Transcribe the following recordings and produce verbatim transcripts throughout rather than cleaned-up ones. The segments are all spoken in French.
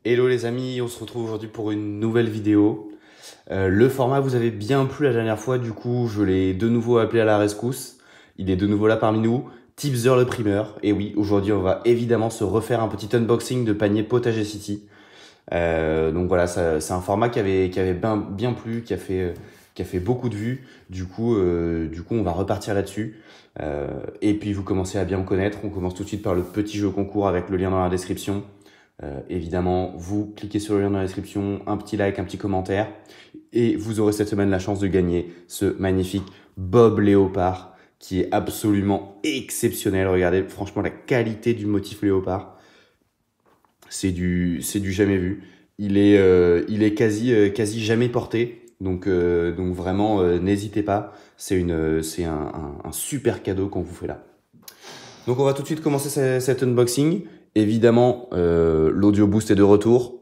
Hello les amis, on se retrouve aujourd'hui pour une nouvelle vidéo. Euh, le format vous avait bien plu la dernière fois, du coup je l'ai de nouveau appelé à la rescousse. Il est de nouveau là parmi nous, Tipster le primeur. Et oui, aujourd'hui on va évidemment se refaire un petit unboxing de panier Potager City. Euh, donc voilà, c'est un format qui avait, qui avait bien, bien plu, qui a, fait, qui a fait beaucoup de vues. Du coup, euh, du coup on va repartir là-dessus. Euh, et puis vous commencez à bien me connaître, on commence tout de suite par le petit jeu concours avec le lien dans la description. Euh, évidemment, vous cliquez sur le lien dans la description, un petit like, un petit commentaire, et vous aurez cette semaine la chance de gagner ce magnifique Bob Léopard qui est absolument exceptionnel. Regardez, franchement, la qualité du motif léopard, c'est du, c'est du jamais vu. Il est, euh, il est quasi, euh, quasi jamais porté, donc, euh, donc vraiment, euh, n'hésitez pas. C'est une, c'est un, un, un super cadeau qu'on vous fait là. Donc on va tout de suite commencer cet, cet unboxing. Évidemment, euh, l'audio boost est de retour.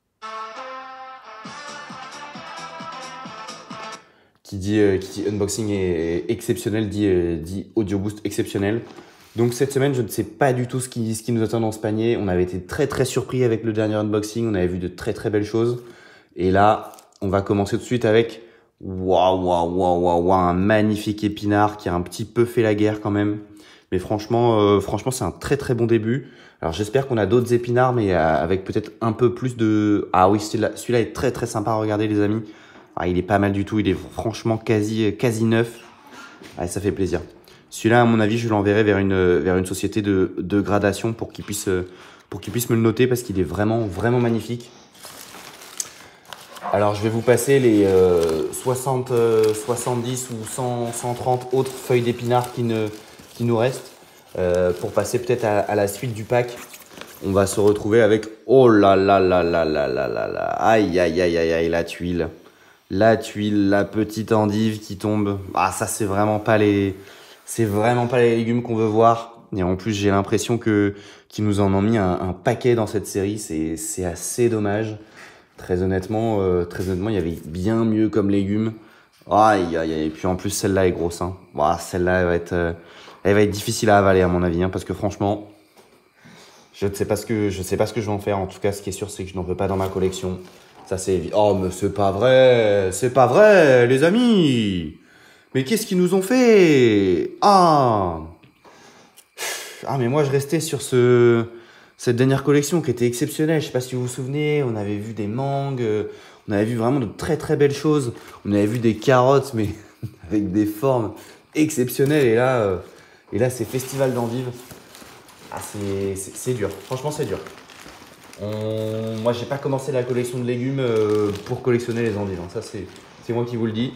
Qui dit, euh, qui dit unboxing est exceptionnel, dit, euh, dit audio boost exceptionnel. Donc cette semaine, je ne sais pas du tout ce qui, ce qui nous attend dans ce panier. On avait été très très surpris avec le dernier unboxing. On avait vu de très très belles choses. Et là, on va commencer tout de suite avec waouh waouh waouh waouh waouh, un magnifique épinard qui a un petit peu fait la guerre quand même. Mais franchement, euh, franchement, c'est un très très bon début. Alors j'espère qu'on a d'autres épinards, mais euh, avec peut-être un peu plus de... Ah oui, celui-là celui-là est très très sympa à regarder les amis. Ah, il est pas mal du tout, il est franchement quasi, quasi neuf. Ah, ça fait plaisir. Celui-là, à mon avis, je l'enverrai vers une, vers une société de, de gradation pour qu'ils puissent, pour qu'ils puissent me le noter parce qu'il est vraiment, vraiment magnifique. Alors, je vais vous passer les euh, soixante, euh, soixante-dix ou cent, cent trente autres feuilles d'épinards qui, ne, qui nous restent euh, pour passer peut-être à, à la suite du pack. On va se retrouver avec... Oh là là là là là là là là. Aïe, aïe, aïe, aïe, aïe, la tuile. La tuile, la petite endive qui tombe. Ah, ça, c'est vraiment pas les, c'est vraiment pas les légumes qu'on veut voir. Et en plus, j'ai l'impression que, qu'ils nous en ont mis un, un paquet dans cette série. C'est, c'est assez dommage. Très honnêtement, euh, très honnêtement, il y avait bien mieux comme légumes. Aïe, aïe, aïe. Et puis en plus, celle-là est grosse, hein. Bah, celle-là, elle va être, euh, elle va être difficile à avaler, à mon avis, hein, parce que franchement, je ne sais pas ce que, je sais pas ce que je vais en faire. En tout cas, ce qui est sûr, c'est que je n'en veux pas dans ma collection. Ça, c'est évident. Oh, mais c'est pas vrai. C'est pas vrai, les amis. Mais qu'est-ce qu'ils nous ont fait? Ah. Ah, mais moi, je restais sur ce, cette dernière collection qui était exceptionnelle. Je sais pas si vous vous souvenez. On avait vu des mangues. On avait vu vraiment de très, très belles choses. On avait vu des carottes, mais avec des formes exceptionnelles. Et là, euh, et là, c'est Festival d'endives. Ah, c'est dur. Franchement, c'est dur. On... Moi, j'ai pas commencé la collection de légumes euh, pour collectionner les endives. Hein. Ça, c'est moi qui vous le dis.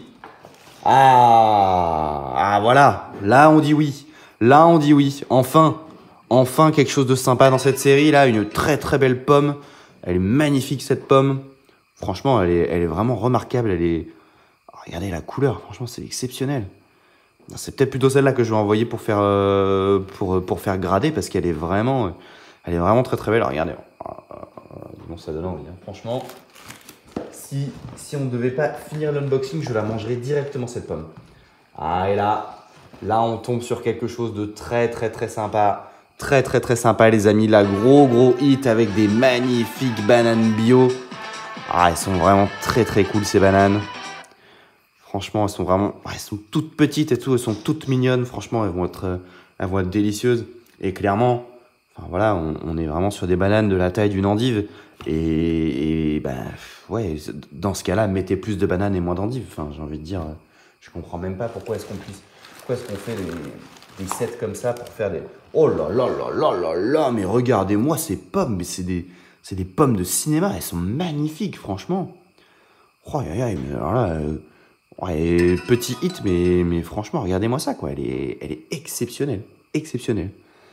Ah, ah, voilà. Là, on dit oui. Là, on dit oui. Enfin, enfin quelque chose de sympa dans cette série. Là, une très très belle pomme. Elle est magnifique cette pomme. Franchement, elle est, elle est vraiment remarquable. Elle est. Oh, regardez la couleur. Franchement, c'est exceptionnel. C'est peut-être plutôt celle-là que je vais envoyer pour faire euh, pour pour faire grader parce qu'elle est vraiment, elle est vraiment très très belle. Alors, regardez. Bon, ça donne envie. Hein. Franchement, si, si on ne devait pas finir l'unboxing, je la mangerais directement cette pomme. Ah, et là, là, on tombe sur quelque chose de très, très, très sympa. Très, très, très sympa, les amis. La gros, gros hit avec des magnifiques bananes bio. Ah, elles sont vraiment très, très cool, ces bananes. Franchement, elles sont vraiment... Elles sont toutes petites et tout. Elles sont toutes mignonnes. Franchement, elles vont être, elles vont être délicieuses. Et clairement... Enfin, voilà, on, on est vraiment sur des bananes de la taille d'une endive. Et, et ben, ouais, dans ce cas-là, mettez plus de bananes et moins d'endives. Enfin, j'ai envie de dire, je comprends même pas pourquoi est-ce qu'on puisse, pourquoi est-ce qu'on fait des, des sets comme ça pour faire des... Oh là là là là là là, mais regardez-moi ces pommes, mais c'est des, c'est des pommes de cinéma, elles sont magnifiques, franchement. Oh, aïe, aïe, mais alors là, euh, ouais, petit hit, mais, mais franchement, regardez-moi ça, quoi. Elle est, elle est exceptionnelle, exceptionnelle.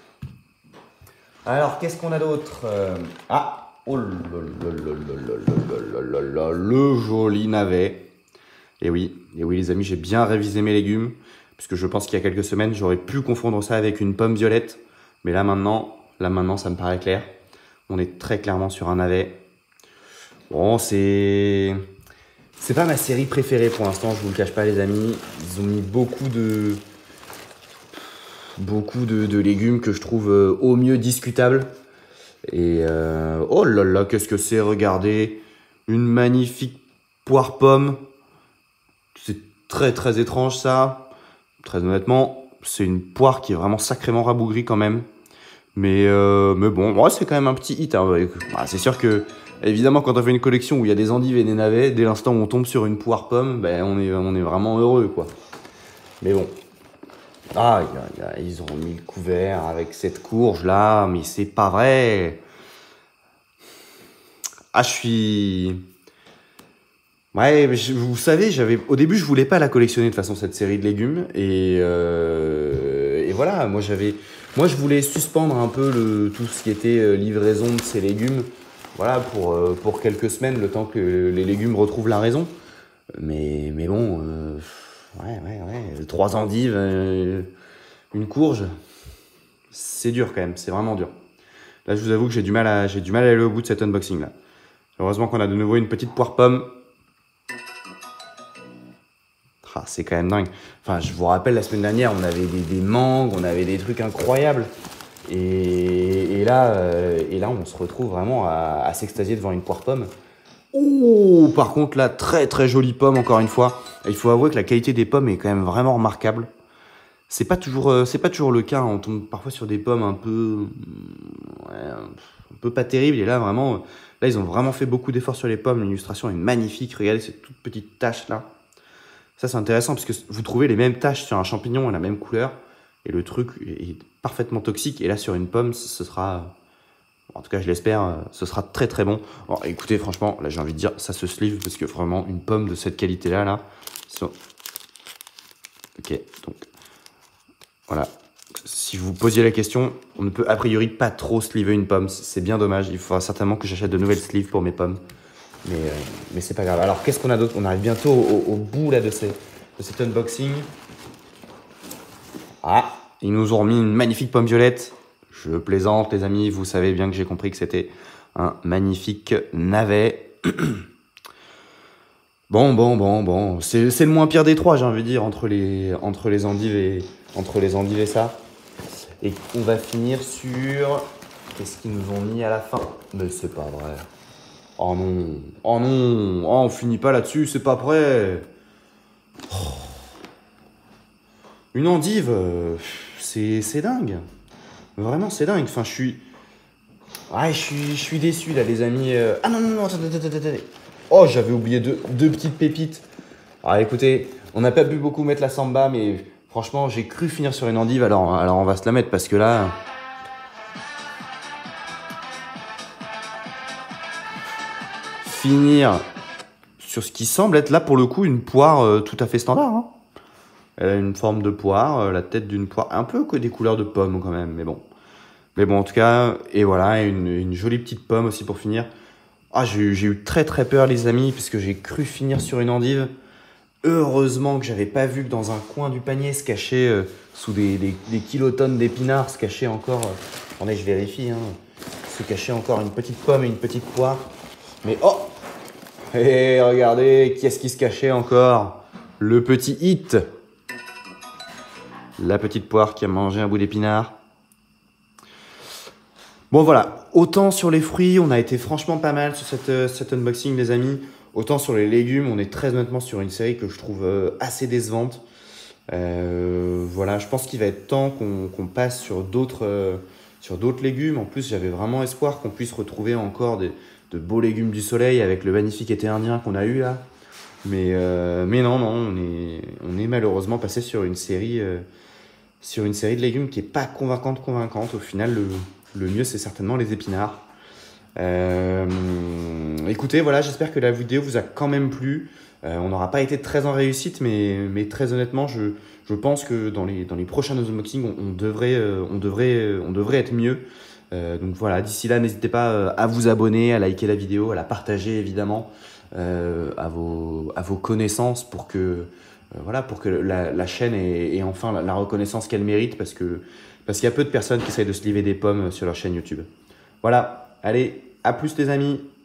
Alors, qu'est-ce qu'on a d'autre? euh, Ah, oh là là là là là là là là, le joli navet. Et oui, et oui les amis, j'ai bien révisé mes légumes, puisque je pense qu'il y a quelques semaines, j'aurais pu confondre ça avec une pomme violette. Mais là maintenant, là maintenant, ça me paraît clair. On est très clairement sur un navet. Bon, c'est... C'est pas ma série préférée pour l'instant, je vous le cache pas les amis. Ils ont mis beaucoup de... Beaucoup de, de légumes que je trouve euh, au mieux discutables. Et euh, oh là là, qu'est-ce que c'est, regardez. Une magnifique poire pomme. C'est très très étrange ça. Très honnêtement, c'est une poire qui est vraiment sacrément rabougrie quand même. Mais, euh, mais bon, ouais, c'est quand même un petit hit. Hein. Bah, c'est sûr que, évidemment, quand on fait une collection où il y a des endives et des navets, dès l'instant où on tombe sur une poire pomme, ben, on, est, on est vraiment heureux, quoi. Mais bon. Ah, y a, y a, ils ont mis le couvert avec cette courge là, mais c'est pas vrai. Ah, je suis... Ouais, je, vous savez, j'avais au début, je voulais pas la collectionner de toute façon, cette série de légumes. Et, euh, et voilà, moi, j'avais, moi, je voulais suspendre un peu le, tout ce qui était livraison de ces légumes. Voilà, pour, pour quelques semaines, le temps que les légumes retrouvent la raison. Mais, mais bon, euh, ouais, ouais, ouais. Trois endives, euh, une courge, c'est dur quand même, c'est vraiment dur. Là, je vous avoue que j'ai du mal à, j'ai du mal à aller au bout de cet unboxing là. Heureusement qu'on a de nouveau une petite poire pomme. Ah, c'est quand même dingue. Enfin, je vous rappelle, la semaine dernière, on avait des, des mangues, on avait des trucs incroyables. Et, et, là, euh, et là, on se retrouve vraiment à, à s'extasier devant une poire pomme. Oh, par contre, là, très très jolie pomme, encore une fois. Et il faut avouer que la qualité des pommes est quand même vraiment remarquable. C'est pas toujours, euh, c'est pas toujours le cas. On tombe parfois sur des pommes un peu, ouais, un peu pas terribles. Et là, vraiment, là, ils ont vraiment fait beaucoup d'efforts sur les pommes. L'illustration est magnifique. Regardez cette toute petite tache là. Ça, c'est intéressant parce que vous trouvez les mêmes taches sur un champignon et la même couleur. Et le truc est parfaitement toxique. Et là, sur une pomme, ce sera... En tout cas, je l'espère, ce sera très très bon. Bon, écoutez, franchement, là, j'ai envie de dire, ça se sleeve parce que vraiment, une pomme de cette qualité-là, là... So... Ok, donc... Voilà. Si vous posiez la question, on ne peut a priori pas trop sleever une pomme. C'est bien dommage. Il faudra certainement que j'achète de nouvelles sleeves pour mes pommes. Mais, euh, mais c'est pas grave. Alors, qu'est-ce qu'on a d'autre? On arrive bientôt au, au, au bout là, de, ces, de cet unboxing. Ah, ils nous ont remis une magnifique pomme violette. Je plaisante, les amis. Vous savez bien que j'ai compris que c'était un magnifique navet. Bon, bon, bon, bon. C'est le moins pire des trois, j'ai envie de dire, entre les, entre les endives et, entre les endives et ça. Et on va finir sur... Qu'est-ce qu'ils nous ont mis à la fin? Mais c'est pas vrai. Oh non, oh non, oh, on finit pas là-dessus, c'est pas prêt. Oh. Une endive, c'est dingue. Vraiment, c'est dingue. Enfin, je suis... Ouais, je suis, je suis déçu, là, les amis. Ah non, non, non, attendez, attendez, attendez. Oh, j'avais oublié deux, deux petites pépites. Ah, écoutez, on n'a pas pu beaucoup mettre la samba, mais franchement, j'ai cru finir sur une endive, alors, alors on va se la mettre, parce que là... Finir sur ce qui semble être là pour le coup une poire euh, tout à fait standard. Hein. Elle a une forme de poire, euh, la tête d'une poire, un peu que des couleurs de pommes quand même, mais bon. Mais bon, en tout cas, et voilà, une, une jolie petite pomme aussi pour finir. Ah, j'ai eu très très peur les amis, puisque j'ai cru finir sur une endive. Heureusement que j'avais pas vu que dans un coin du panier se cachait, euh, sous des, des, des kilotonnes d'épinards, se cachait encore, euh, attendez, je vérifie, hein, se cachait encore une petite pomme et une petite poire. Mais oh! Et regardez, qui est-ce qui se cachait encore? Le petit hit. La petite poire qui a mangé un bout d'épinard. Bon voilà, autant sur les fruits, on a été franchement pas mal sur cette, cet unboxing les amis. Autant sur les légumes, on est très honnêtement sur une série que je trouve euh, assez décevante. Euh, voilà, je pense qu'il va être temps qu'on qu'on passe sur d'autres euh, sur d'autres légumes. En plus, j'avais vraiment espoir qu'on puisse retrouver encore des... de beaux légumes du soleil avec le magnifique été indien qu'on a eu là. Mais, euh, mais non, non, on est, on est malheureusement passé sur une série, euh, sur une série de légumes qui n'est pas convaincante, convaincante. Au final, le, le mieux, c'est certainement les épinards. Euh, écoutez, voilà, j'espère que la vidéo vous a quand même plu. Euh, on n'aura pas été très en réussite, mais, mais très honnêtement, je, je pense que dans les, dans les prochains unboxings, on, on, devrait, euh, on, devrait, euh, on devrait être mieux. Euh, donc voilà, d'ici là, n'hésitez pas euh, à vous abonner, à liker la vidéo, à la partager évidemment euh, à, vos, à vos connaissances pour que, euh, voilà, pour que la, la chaîne ait, ait enfin la, la reconnaissance qu'elle mérite parce que parce qu'il y a peu de personnes qui essayent de se livrer des pommes sur leur chaîne YouTube. Voilà, allez, à plus les amis!